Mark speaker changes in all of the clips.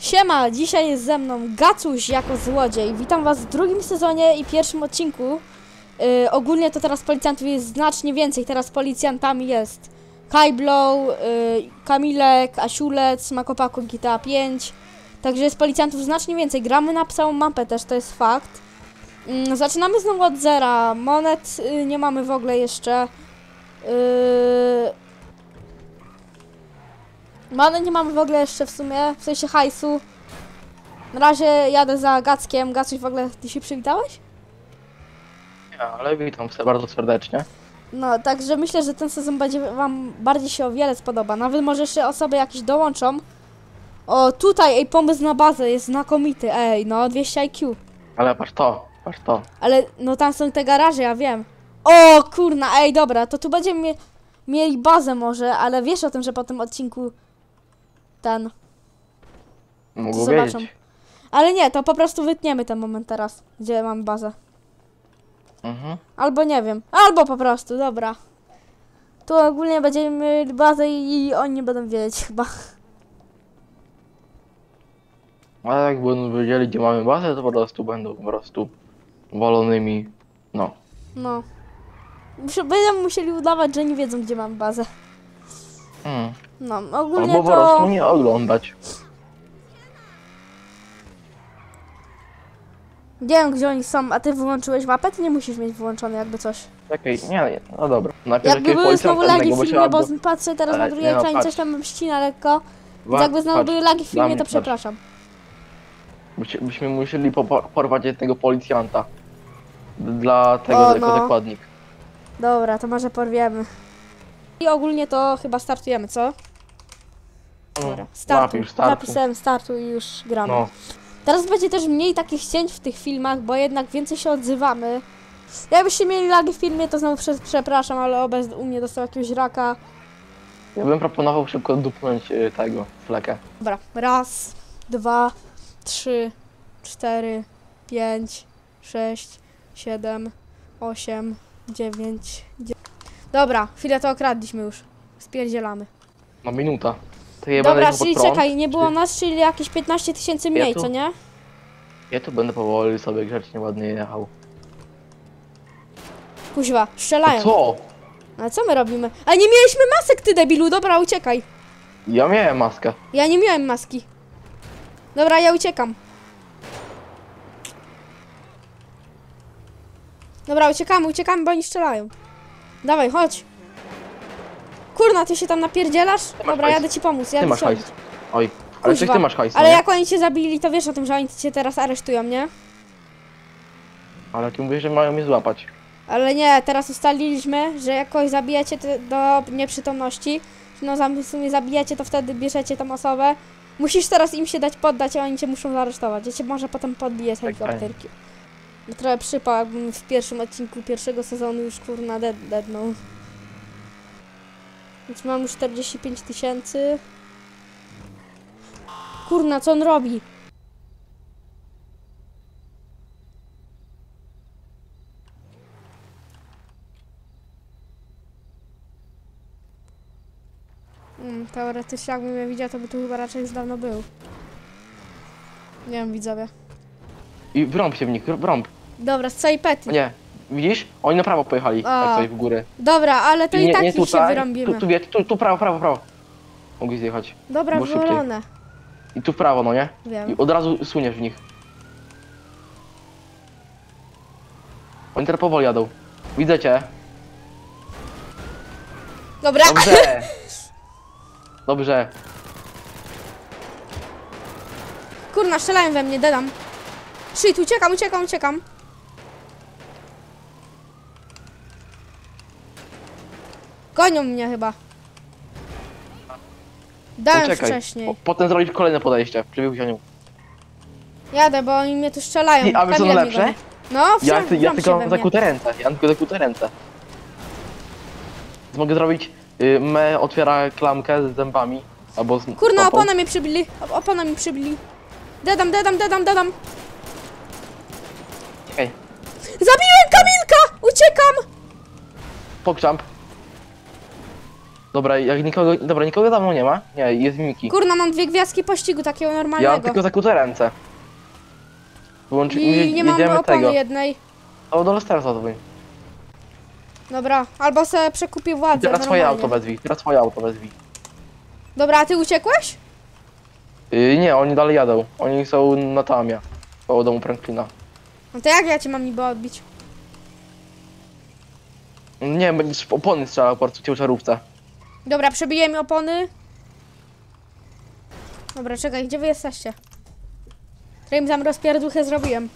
Speaker 1: Siema, dzisiaj jest ze mną Gacuś jako złodziej. Witam was w drugim sezonie i pierwszym odcinku. Ogólnie to teraz policjantów jest znacznie więcej. Teraz policjantami jest Kajblow, Kamilek, Asiulec, Makopaku, GTA 5. Także jest policjantów znacznie więcej. Gramy na całą mapę też, to jest fakt. Zaczynamy znowu od zera. Monet nie mamy w ogóle jeszcze. Many nie mamy w ogóle jeszcze w sumie, w sensie hajsu. Na razie jadę za Gackiem. Gacuś, w ogóle ty się przywitałeś?
Speaker 2: Ja, ale witam bardzo serdecznie.
Speaker 1: No, także myślę, że ten sezon będzie wam bardziej się o wiele spodoba. Nawet może jeszcze osoby jakieś dołączą. O, tutaj, pomysł na bazę jest znakomity, no 200 IQ.
Speaker 2: Ale patrz to.
Speaker 1: Ale, no tam są te garaże, ja wiem. O, kurna, dobra, to tu będziemy mieli bazę może, ale wiesz o tym, że po tym odcinku
Speaker 2: Mógł
Speaker 1: zobaczą.
Speaker 2: wiedzieć.
Speaker 1: Ale nie, to po prostu wytniemy ten moment teraz, gdzie mamy bazę. Albo nie wiem, albo po prostu, dobra. Tu ogólnie będziemy mieli bazę i oni nie będą wiedzieć chyba.
Speaker 2: A jak będą wiedzieli, gdzie mamy bazę, to po prostu będą wolonymi. No.
Speaker 1: No. Będą musieli udawać, że nie wiedzą, gdzie mamy bazę. No, ogólnie
Speaker 2: Albo po prostu nie oglądać.
Speaker 1: Nie wiem, gdzie oni są, a ty wyłączyłeś mapę? Ty nie musisz mieć wyłączone jakby coś.
Speaker 2: Czekaj, nie, no dobra. Najpierw
Speaker 1: Jakby były znowu lagi w filmie, bo
Speaker 2: trzeba
Speaker 1: patrzę teraz na drugiej ekranie, coś tam ścina lekko. Więc jakby znowu były lagi w filmie, to przepraszam.
Speaker 2: Byśmy musieli porwać jednego policjanta. Dla tego jako zakładnik.
Speaker 1: Dobra, to może porwiemy. I ogólnie to chyba startujemy, co? Dobra, startu. Napisałem startu i już gramy.
Speaker 2: No.
Speaker 1: Teraz będzie też mniej takich cięć w tych filmach, bo jednak więcej się odzywamy. Jakbyście mieli lagi w filmie, to znowu przepraszam, ale Obez u mnie dostał jakiegoś raka.
Speaker 2: Ja bym proponował szybko dupnąć tego flekę.
Speaker 1: Dobra, raz, 2, 3, 4, 5, 6, 7, 8, 9, 10. Dobra, chwilę to okradliśmy już. Spierdzielamy.
Speaker 2: No minuta. To ja
Speaker 1: dobra,
Speaker 2: będę
Speaker 1: czyli
Speaker 2: pod prąd,
Speaker 1: czekaj, nie było nas, czyli jakieś 15 000 mniej, co nie?
Speaker 2: Ja tu będę powoli sobie grzecznie ładnie jechał.
Speaker 1: Kuźwa, strzelają.
Speaker 2: Co?
Speaker 1: Ale co my robimy? A nie mieliśmy masek, ty debilu, dobra, uciekaj.
Speaker 2: Ja miałem maskę.
Speaker 1: Ja nie miałem maski. Dobra, ja uciekam. Dobra, uciekamy, bo oni strzelają. Dawaj, chodź. Kurna, ty się tam napierdzielasz? Dobra, jadę ci pomóc,
Speaker 2: Ty masz hajs. Oj, ale
Speaker 1: Kuźwa.
Speaker 2: ty masz hajs,
Speaker 1: Ale
Speaker 2: nie?
Speaker 1: jak oni cię zabili, to wiesz o tym, że oni cię teraz aresztują, nie?
Speaker 2: Ale ty mówisz, że mają mnie złapać.
Speaker 1: Ale nie, teraz ustaliliśmy, że jak kogoś zabijecie do nieprzytomności, no w sumie zabijecie, to wtedy bierzecie tą osobę. Musisz teraz im się dać poddać, a oni cię muszą zaaresztować. Ja cię może potem podbiję z helikopterki. Trochę przypał, jakbym w pierwszym odcinku pierwszego sezonu już kurna deadnął. Więc mam już 45 000. Kurna, co on robi? Teoretycznie jakbym mnie widział, to by tu chyba raczej już dawno był. Nie wiem, widzowie.
Speaker 2: I wrąb się w nich, wrąb.
Speaker 1: Dobra, z całej pety.
Speaker 2: Nie, widzisz? Oni na prawo pojechali, tak coś w górę.
Speaker 1: Dobra, ale to i tak
Speaker 2: nie
Speaker 1: ich
Speaker 2: tutaj,
Speaker 1: się wyrąbimy.
Speaker 2: Tu prawo. Mogli zjechać.
Speaker 1: Dobra, wywalone.
Speaker 2: I tu w prawo, no nie?
Speaker 1: Wiem.
Speaker 2: I od razu suniesz w nich. Oni teraz powoli jadą. Widzę cię.
Speaker 1: Dobra.
Speaker 2: Dobrze. Dobrze.
Speaker 1: Kurna, strzelają we mnie, dedam. Shit, uciekam. Gonią mnie chyba. Dałem wcześniej.
Speaker 2: Potem zrobić kolejne podejście przy wyłzianiu.
Speaker 1: Jadę, bo oni mnie tu strzelają.
Speaker 2: A wy są lepsze?
Speaker 1: No,
Speaker 2: Ja tylko mam zakute ręce. Mogę zrobić me otwiera klamkę z zębami. Albo z
Speaker 1: kurna,
Speaker 2: stopą.
Speaker 1: opona mi przybili. Dedam.
Speaker 2: Czekaj.
Speaker 1: Zabiłem Kamilka! Uciekam!
Speaker 2: Pokrzamp. Dobra, jak nikogo... Dobra, nikogo dawno nie ma. Nie, jest Miki.
Speaker 1: Kurna, mam 2 gwiazdki pościgu takiego
Speaker 2: Ja mam
Speaker 1: normalnego.
Speaker 2: tylko zakute ręce.
Speaker 1: I nie mam
Speaker 2: jedziemy
Speaker 1: opony
Speaker 2: tego.
Speaker 1: jednej.
Speaker 2: O, do Lestersa dzwoń.
Speaker 1: Dobra, albo sobie przekupię władzę
Speaker 2: Teraz twoje
Speaker 1: normalnie.
Speaker 2: auto wezwij, teraz twoje auto wezwij.
Speaker 1: Dobra, a ty uciekłeś?
Speaker 2: Nie, oni dalej jadą. Oni są na Tamie. Koło domu Franklina.
Speaker 1: No to jak ja cię mam niby odbić?
Speaker 2: Nie, będziesz opony strzelał po prostu ciężarówce.
Speaker 1: Dobra, przebiję mi opony. Dobra, czekaj, gdzie wy jesteście? Którym tam rozpierduchę zrobiłem.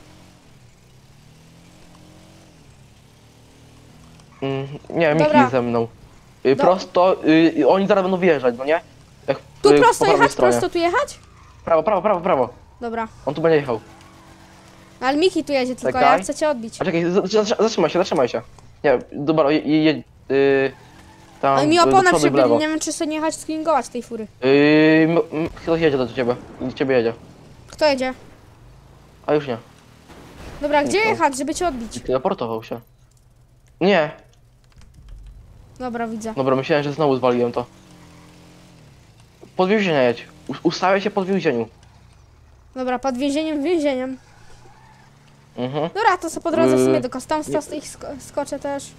Speaker 2: Nie, Miki
Speaker 1: Dobra.
Speaker 2: jest ze mną. Prosto, oni zaraz będą wyjeżdżać, no nie? Jak,
Speaker 1: Tu
Speaker 2: po
Speaker 1: prosto
Speaker 2: prawej
Speaker 1: jechać?
Speaker 2: stronie.
Speaker 1: Prosto tu jechać?
Speaker 2: Prawo, prawo, prawo, prawo.
Speaker 1: Dobra.
Speaker 2: On tu będzie jechał.
Speaker 1: Ale Miki tu jedzie tylko,
Speaker 2: Czekaj.
Speaker 1: ja chcę cię odbić.
Speaker 2: A czekaj, zatrzymaj się. Nie, dobra, tam
Speaker 1: Ale mi
Speaker 2: do
Speaker 1: opona
Speaker 2: przodu i w
Speaker 1: przebili,
Speaker 2: lewo.
Speaker 1: nie wiem czy sobie nie jechać sklingować tej fury.
Speaker 2: Ktoś jedzie do ciebie. Do ciebie jedzie.
Speaker 1: Kto jedzie?
Speaker 2: A już nie.
Speaker 1: Dobra, gdzie
Speaker 2: Niko.
Speaker 1: jechać, żeby cię odbić?
Speaker 2: Teleportował się. Nie.
Speaker 1: Dobra, widzę.
Speaker 2: Dobra, myślałem, że znowu zwaliłem to. Pod więzienia jedź. Ustawiaj się pod więzieniu.
Speaker 1: Dobra, pod więzieniem, więzieniem.
Speaker 2: Mhm.
Speaker 1: Dobra, to co po drodze w sumie
Speaker 2: Yy,
Speaker 1: do Kostomsta z tych skoczę też.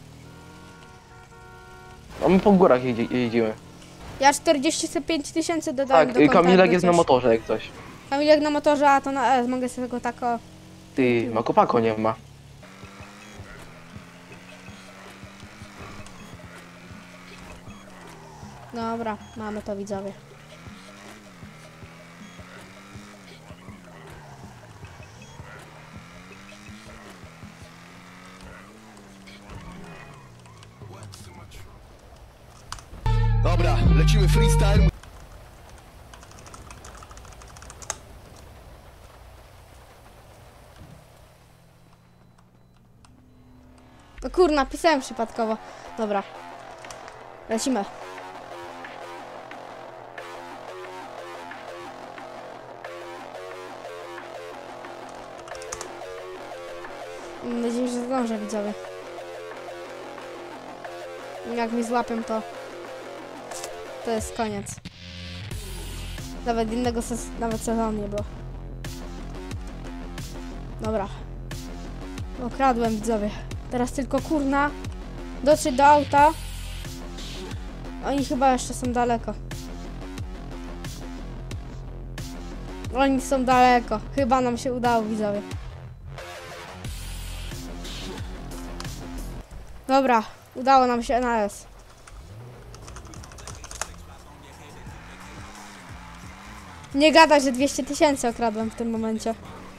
Speaker 2: A my po górach jedziemy.
Speaker 1: Ja 45 000 dodałem
Speaker 2: Tak,
Speaker 1: do konta,
Speaker 2: Kamilek
Speaker 1: jakby
Speaker 2: jest na
Speaker 1: coś.
Speaker 2: motorze jak coś.
Speaker 1: Kamilek na motorze, a to na S, mogę sobie go tak o...
Speaker 2: Ty, Makopako nie ma.
Speaker 1: Dobra, mamy to widzowie.
Speaker 3: Dobra, lecimy freestyle.
Speaker 1: No kurna, pisałem przypadkowo. Dobra. Lecimy. Mam nadzieję, że zdążę, widzowie. Jak mi złapią, to jest koniec. Nawet innego sezonu nie było. Dobra. Okradłem, widzowie. Teraz tylko kurna dotrzeć do auta. Oni chyba jeszcze są daleko. Oni są daleko. Chyba nam się udało, widzowie. Dobra, udało nam się na S. Nie gadaj, że 200 000 okradłem w tym momencie.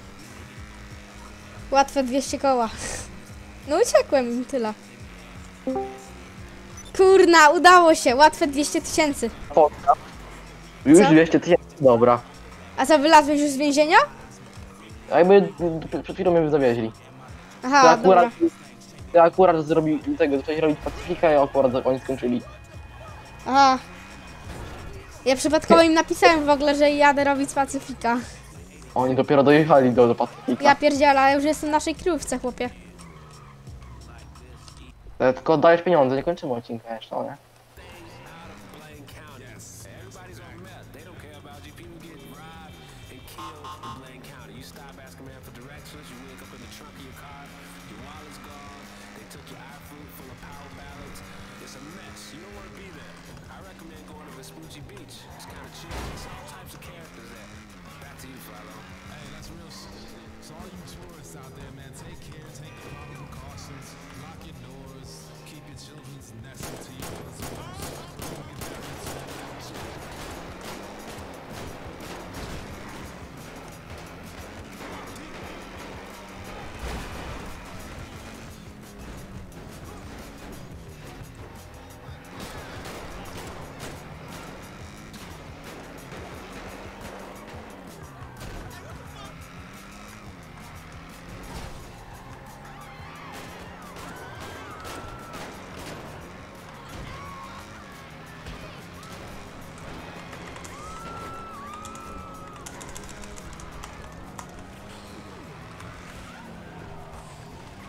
Speaker 1: Łatwe 200 koła. No uciekłem im tyle. Kurna, udało się. Łatwe 200 000.
Speaker 2: Już
Speaker 1: Co?
Speaker 2: 200 000, dobra.
Speaker 1: A co, wylazłeś już z więzienia?
Speaker 2: A jakby przed chwilą mnie zawieźli.
Speaker 1: Aha, dobra.
Speaker 2: Ja akurat zrobił tego, zacząłeś robić Pacyfika, ja akurat oni skończyli.
Speaker 1: Aha. Ja przypadkowo im napisałem w ogóle, że jadę robić z Pacyfika.
Speaker 2: Oni dopiero dojechali do Pacyfika.
Speaker 1: Ja pierdzielę, ale już jestem w naszej kryjówce, chłopie.
Speaker 2: Tylko dajesz pieniądze, nie kończymy odcinka jeszcze, nie?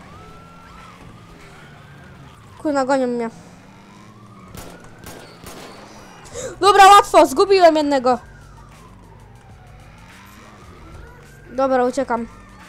Speaker 1: Kurna, gonią mnie. Oszustwo! Zgubiłem jednego! Dobra, uciekam.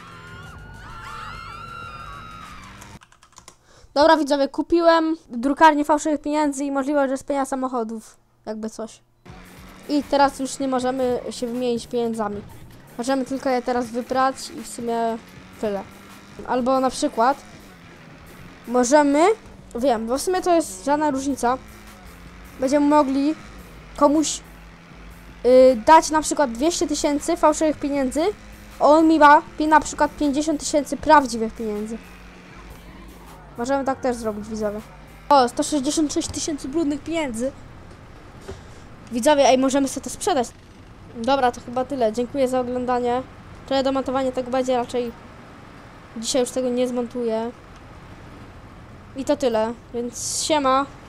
Speaker 1: Dobra, widzowie, kupiłem drukarnię fałszywych pieniędzy i możliwość rozpienia samochodów. Jakby coś. I teraz już nie możemy się wymienić pieniędzmi. Możemy tylko je teraz wybrać i w sumie tyle. Albo na przykład możemy, wiem, bo w sumie to jest żadna różnica. Będziemy mogli komuś dać na przykład 200 000 fałszywych pieniędzy, a on mi da na przykład 50 000 prawdziwych pieniędzy. Możemy tak też zrobić, widzowie. O, 166 000 brudnych pieniędzy. Widzowie, ej, możemy sobie to sprzedać. Dobra, to chyba tyle. Dziękuję za oglądanie. Trochę do montowania tego będzie, raczej dzisiaj już tego nie zmontuję. I to tyle, więc siema.